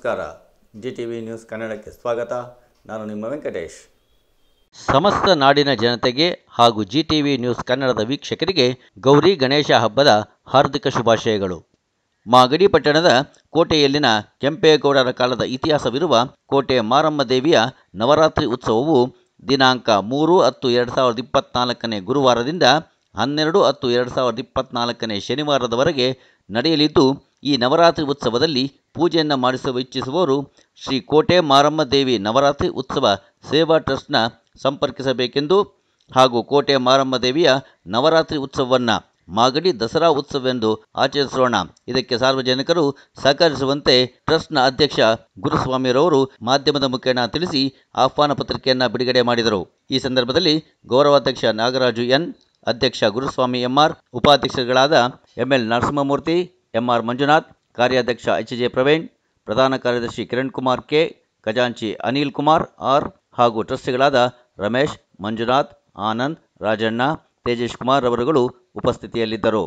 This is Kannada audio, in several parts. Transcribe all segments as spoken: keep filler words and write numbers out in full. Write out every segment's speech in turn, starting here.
ನಮಸ್ಕಾರ. ಜಿ ಟಿ ವಿ ನ್ಯೂಸ್ ಕನ್ನಡಕ್ಕೆ ಸ್ವಾಗತ. ನಾನು ನಿಮ್ಮ ವೆಂಕಟೇಶ್. ಸಮಸ್ತ ನಾಡಿನ ಜನತೆಗೆ ಹಾಗೂ ಜಿ ಟಿ ವಿ ನ್ಯೂಸ್ ಕನ್ನಡದ ವೀಕ್ಷಕರಿಗೆ ಗೌರಿ ಗಣೇಶ ಹಬ್ಬದ ಹಾರ್ದಿಕ ಶುಭಾಶಯಗಳು. ಮಾಗಡಿ ಪಟ್ಟಣದ ಕೋಟೆಯಲ್ಲಿನ ಕೆಂಪೇಗೌಡರ ಕಾಲದ ಇತಿಹಾಸವಿರುವ ಕೋಟೆ ಮಾರಮ್ಮ ದೇವಿಯ ನವರಾತ್ರಿ ಉತ್ಸವವು ದಿನಾಂಕ ಮೂರು ಹತ್ತು ಎರಡು ಸಾವಿರದ ಇಪ್ಪತ್ತ್ನಾಲ್ಕನೇ ಗುರುವಾರದಿಂದ ಹನ್ನೆರಡು ಹತ್ತು ಎರಡು ಸಾವಿರದ ಇಪ್ಪತ್ತ್ನಾಲ್ಕನೇ ಶನಿವಾರದವರೆಗೆ ನಡೆಯಲಿದ್ದು, ಈ ನವರಾತ್ರಿ ಉತ್ಸವದಲ್ಲಿ ಪೂಜೆಯನ್ನು ಮಾಡಿಸುವ ಇಚ್ಛಿಸುವವರು ಶ್ರೀ ಕೋಟೆ ಮಾರಮ್ಮ ದೇವಿ ನವರಾತ್ರಿ ಉತ್ಸವ ಸೇವಾ ಟ್ರಸ್ಟ್ನ ಸಂಪರ್ಕಿಸಬೇಕೆಂದು ಹಾಗೂ ಕೋಟೆ ಮಾರಮ್ಮ ದೇವಿಯ ನವರಾತ್ರಿ ಉತ್ಸವವನ್ನು ಮಾಗಡಿ ದಸರಾ ಉತ್ಸವವೆಂದು ಆಚರಿಸೋಣ, ಇದಕ್ಕೆ ಸಾರ್ವಜನಿಕರು ಸಹಕರಿಸುವಂತೆ ಟ್ರಸ್ಟ್ನ ಅಧ್ಯಕ್ಷ ಗುರುಸ್ವಾಮಿರವರು ಮಾಧ್ಯಮದ ಮುಖೇನ ತಿಳಿಸಿ ಆಹ್ವಾನ ಪತ್ರಿಕೆಯನ್ನು ಬಿಡುಗಡೆ ಮಾಡಿದರು. ಈ ಸಂದರ್ಭದಲ್ಲಿ ಗೌರವಾಧ್ಯಕ್ಷ ನಾಗರಾಜು ಎನ್, ಅಧ್ಯಕ್ಷ ಗುರುಸ್ವಾಮಿ ಎಂಆರ್, ಉಪಾಧ್ಯಕ್ಷರುಗಳಾದ ಎಂಎಲ್ ನರಸಿಂಹಮೂರ್ತಿ, ಎಂಆರ್ ಮಂಜುನಾಥ್, ಕಾರ್ಯಾಧ್ಯಕ್ಷ ಎಚ್ ಜೆ ಪ್ರವೀಣ್, ಪ್ರಧಾನ ಕಾರ್ಯದರ್ಶಿ ಕಿರಣ್ ಕುಮಾರ್ ಕೆ, ಖಜಾಂಚಿ ಅನಿಲ್ ಕುಮಾರ್ ಆರ್ ಹಾಗೂ ಟ್ರಸ್ಟಿಗಳಾದ ರಮೇಶ್, ಮಂಜುನಾಥ್, ಆನಂದ್, ರಾಜಣ್ಣ, ತೇಜೇಶ್ ಕುಮಾರ್ ಅವರುಗಳು ಉಪಸ್ಥಿತಿಯಲ್ಲಿದ್ದರು.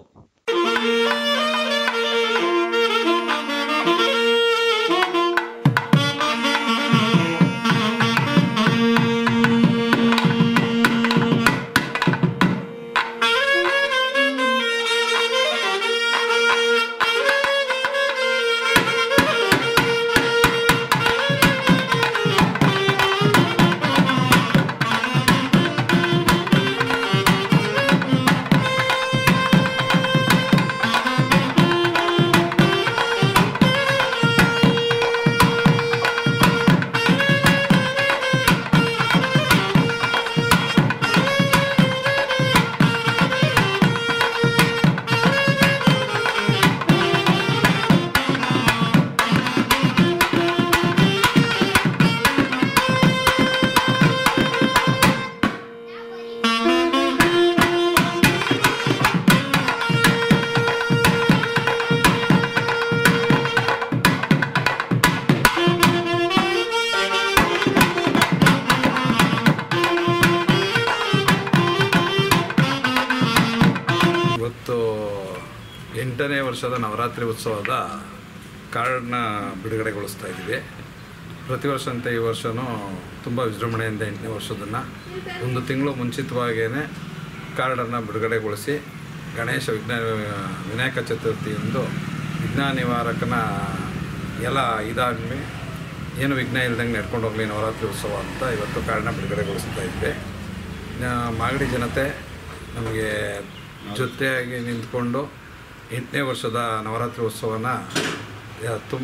ಇವತ್ತು ಎಂಟನೇ ವರ್ಷದ ನವರಾತ್ರಿ ಉತ್ಸವದ ಕಾರ್ಡ್ನ ಬಿಡುಗಡೆಗೊಳಿಸ್ತಾ ಇದ್ದೀವಿ. ಪ್ರತಿ ವರ್ಷಂತೆ ಈ ವರ್ಷವೂ ತುಂಬ ವಿಜೃಂಭಣೆಯಿಂದ ಎಂಟನೇ ವರ್ಷದನ್ನು ಒಂದು ತಿಂಗಳು ಮುಂಚಿತವಾಗಿಯೇ ಕಾರ್ಡನ್ನು ಬಿಡುಗಡೆಗೊಳಿಸಿ ಗಣೇಶ ವಿಘ್ನ ವಿನಾಯಕ ಚತುರ್ಥಿಯಂದು ವಿಘ್ನ ನಿವಾರಕನ ಎಲ್ಲ ಇದಾಗಲಿ ಏನು ವಿಘ್ನ ಇಲ್ದಂಗೆ ನಡ್ಕೊಂಡು ಹೋಗಲಿ ನವರಾತ್ರಿ ಉತ್ಸವ ಅಂತ ಇವತ್ತು ಕಾರ್ಡನ್ನ ಬಿಡುಗಡೆಗೊಳಿಸ್ತಾ ಇದ್ವಿ. ಮಾಗಡಿ ಜನತೆ ನಮಗೆ ಜೊತೆಯಾಗಿ ನಿಂತ್ಕೊಂಡು ಎಂಟನೇ ವರ್ಷದ ನವರಾತ್ರಿ ಉತ್ಸವನ ತುಂಬ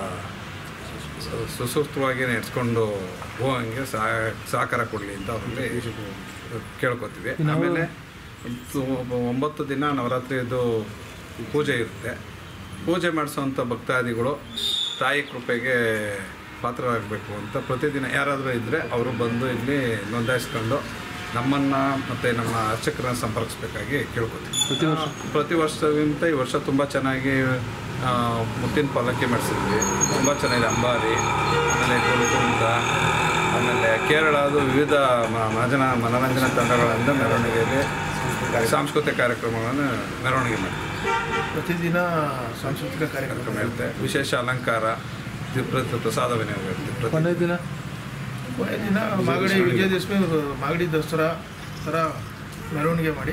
ಸುಸೂತ್ರವಾಗಿ ನಡೆಸ್ಕೊಂಡು ಹೋಗಂಗೆ ಸಹಕಾರ ಕೊಡಲಿ ಅಂತ ಅವ್ರಿಗೆ ಕೇಳ್ಕೊತೀವಿ. ಆಮೇಲೆ ಒಂಬತ್ತು ದಿನ ನವರಾತ್ರಿದು ಪೂಜೆ ಇರುತ್ತೆ. ಪೂಜೆ ಮಾಡಿಸೋವಂಥ ಭಕ್ತಾದಿಗಳು ತಾಯಿ ಕೃಪೆಗೆ ಪಾತ್ರರಾಗಬೇಕು ಅಂತ ಪ್ರತಿದಿನ ಯಾರಾದರೂ ಇದ್ದರೆ ಅವರು ಬಂದು ಇಲ್ಲಿ ನೋಂದಾಯಿಸ್ಕೊಂಡು ನಮ್ಮನ್ನು ಮತ್ತು ನಮ್ಮ ಅರ್ಚಕರನ್ನ ಸಂಪರ್ಕಿಸಬೇಕಾಗಿ ಕೇಳ್ಕೊತೀವಿ. ಪ್ರತಿ ವರ್ಷ ಪ್ರತಿ ವರ್ಷಕ್ಕಿಂತ ಈ ವರ್ಷ ತುಂಬ ಚೆನ್ನಾಗಿ ಮುತ್ತಿನ ಪಲ್ಲಕ್ಕಿ ಮಾಡಿಸಿದ್ವಿ. ತುಂಬ ಚೆನ್ನಾಗಿದೆ. ಅಂಬಾರಿ, ಆಮೇಲೆ ಕುಣಿತ, ಆಮೇಲೆ ಕೇರಳದ ವಿವಿಧ ಮನಜನ ಮನೋರಂಜನಾ ತಂಡಗಳಿಂದ ಮೆರವಣಿಗೆಯಲ್ಲಿ ಸಾಂಸ್ಕೃತಿಕ ಕಾರ್ಯಕ್ರಮಗಳನ್ನು ಮೆರವಣಿಗೆ ಮಾಡ್ತೀವಿ. ಪ್ರತಿದಿನ ಸಾಂಸ್ಕೃತಿಕ ಕಾರ್ಯಕ್ರಮ ಇರುತ್ತೆ. ವಿಶೇಷ ಅಲಂಕಾರ, ಪ್ರಸಾದ ವಿನಿಯೋಗ ಇರುತ್ತೆ. ಕೊನೆಯ ದಿನ ಕೊನೆಯ ದಿನ ಮಾಗಡಿ ವಿಜಯದಶಮಿ ಮಾಗಡಿ ದಸರಾ ಥರ ಮೆರವಣಿಗೆ ಮಾಡಿ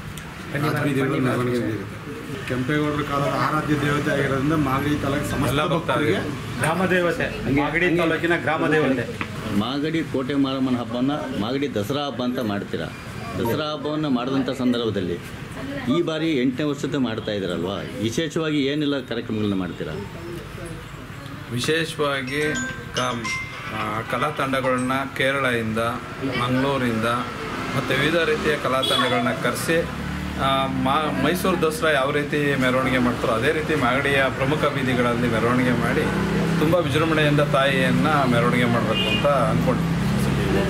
ಕೆಂಪೇಗೌಡರ ಕಾಲದ ಆರಾಧ್ಯ ದೇವತೆ ಆಗಿರೋದ್ರಿಂದ ಮಾಗಡಿ ತಾಲೂಕು ಸಮಸ್ತ ಭಕ್ತರಿಗೆ ಗ್ರಾಮ ದೇವತೆ, ಮಾಗಡಿ ತಾಲೂಕಿನ ಗ್ರಾಮ ದೇವತೆ. ಮಾಗಡಿ ಕೋಟೆ ಮಾರಮ್ಮನ ಹಬ್ಬವನ್ನು ಮಾಗಡಿ ದಸರಾ ಹಬ್ಬ ಅಂತ ಮಾಡ್ತೀರಾ. ದಸರಾ ಹಬ್ಬವನ್ನು ಮಾಡಿದಂಥ ಸಂದರ್ಭದಲ್ಲಿ ಈ ಬಾರಿ ಎಂಟನೇ ವರ್ಷದ ಮಾಡ್ತಾ ಇದ್ದೀರಲ್ವಾ, ವಿಶೇಷವಾಗಿ ಏನೆಲ್ಲ ಕಾರ್ಯಕ್ರಮಗಳನ್ನ ಮಾಡ್ತೀರಾ? ವಿಶೇಷವಾಗಿ ಕ ಕಲಾ ತಂಡಗಳನ್ನ ಕೇರಳದಿಂದ, ಮಂಗಳೂರಿಂದ ಮತ್ತು ವಿವಿಧ ರೀತಿಯ ಕಲಾ ತಂಡಗಳನ್ನ ಕರೆಸಿ ಮಾ ಮೈಸೂರು ದಸರಾ ಯಾವ ರೀತಿ ಮೆರವಣಿಗೆ ಮಾಡ್ತಾರೋ ಅದೇ ರೀತಿ ಮಾಗಡಿಯ ಪ್ರಮುಖ ಬೀದಿಗಳಲ್ಲಿ ಮೆರವಣಿಗೆ ಮಾಡಿ ತುಂಬ ವಿಜೃಂಭಣೆಯಿಂದ ತಾಯಿಯನ್ನು ಮೆರವಣಿಗೆ ಮಾಡಬೇಕು ಅಂತ ಅಂದ್ಕೊಂಡಿದ್ದೀವಿ.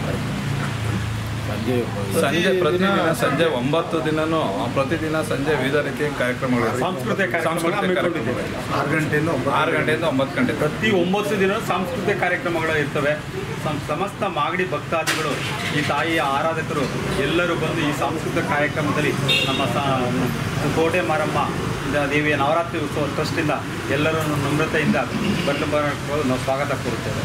ಸಂಜೆ ಪ್ರತಿದಿನ ಸಂಜೆ ಒಂಬತ್ತು ದಿನನೂ ಪ್ರತಿದಿನ ಸಂಜೆ ವಿವಿಧ ರೀತಿಯ ಕಾರ್ಯಕ್ರಮಗಳು, ಸಾಂಸ್ಕೃತಿಕ ಕಾರ್ಯಕ್ರಮಗಳು ಆರು ಗಂಟೆಯಿಂದ ಆರು ಗಂಟೆಯಿಂದ ಒಂಬತ್ತು ಗಂಟೆ ಪ್ರತಿ ಒಂಬತ್ತು ದಿನ ಸಾಂಸ್ಕೃತಿಕ ಕಾರ್ಯಕ್ರಮಗಳು ಇರ್ತವೆ. ಸಮಸ್ತ ಮಾಗಡಿ ಭಕ್ತಾದಿಗಳು, ಈ ತಾಯಿಯ ಆರಾಧಕರು ಎಲ್ಲರೂ ಬಂದು ಈ ಸಾಂಸ್ಕೃತಿಕ ಕಾರ್ಯಕ್ರಮದಲ್ಲಿ ನಮ್ಮ ಕೋಟೆ ಮಾರಮ್ಮ ದೇವಿಯ ನವರಾತ್ರಿ ಉತ್ಸವ ಟ್ರಸ್ಟಿಂದ ಎಲ್ಲರನ್ನು ನಮ್ರತೆಯಿಂದ ಬಂದು ಬರೋಕ್ಕೆ ನಾವು ಸ್ವಾಗತ ಕೋರುತ್ತೇವೆ.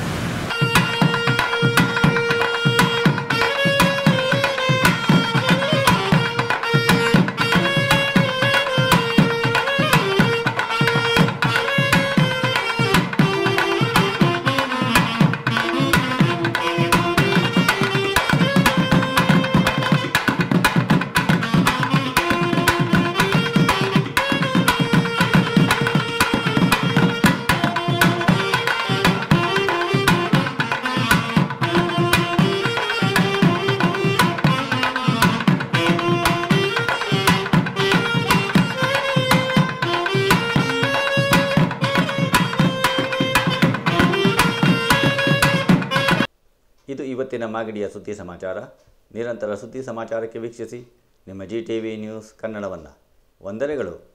ಇದು ಇವತ್ತಿನ ಮಾಗಡಿಯ ಸುದ್ದಿ ಸಮಾಚಾರ. ನಿರಂತರ ಸುದ್ದಿ ಸಮಾಚಾರಕ್ಕೆ ವೀಕ್ಷಿಸಿ ನಿಮ್ಮ ಜಿ ಟಿ ವಿ ನ್ಯೂಸ್ ಕನ್ನಡವನ್ನು. ವಂದನೆಗಳು.